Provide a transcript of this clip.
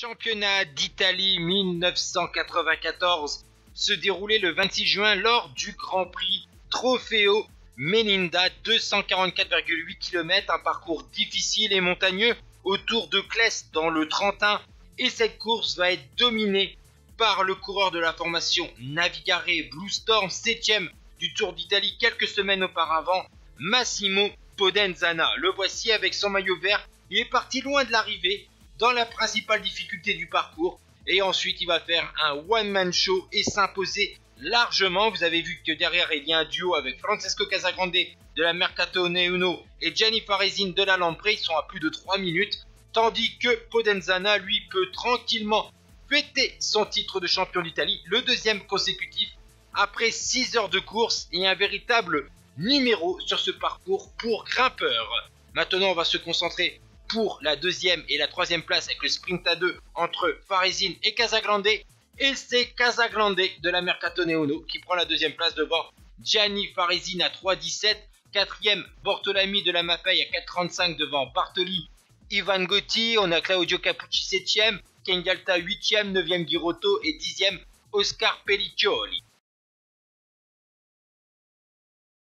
Championnat d'Italie 1994 se déroulait le 26 juin lors du Grand Prix Trofeo Melinda, 244,8 km, un parcours difficile et montagneux autour de Clès dans le Trentin, et cette course va être dominée par le coureur de la formation Navigare Blue Storm, 7ème du Tour d'Italie quelques semaines auparavant, Massimo Podenzana. Le voici avec son maillot vert, il est parti loin de l'arrivée dans la principale difficulté du parcours, et ensuite il va faire un one-man show et s'imposer largement. Vous avez vu que derrière il y a un duo avec Francesco Casagrande de la Mercatone Uno et Gianni Faresini de la Lampre. Ils sont à plus de 3 minutes, tandis que Podenzana lui peut tranquillement fêter son titre de champion d'Italie, le deuxième consécutif après 6 heures de course, et un véritable numéro sur ce parcours pour grimpeurs. Maintenant on va se concentrer pour la deuxième et la troisième place avec le sprint à 2 entre Faresini et Casagrande, et c'est Casagrande de la Mercatone Uno qui prend la deuxième place devant Gianni Faresini à 3,17, quatrième Bortolami de la Mapei à 4,35 devant Bartoli Ivan Gotti. On a Claudio Capucci 7ème, Ken Galta 8ème, 9ème Girotto et 10ème Oscar Pelliccioli.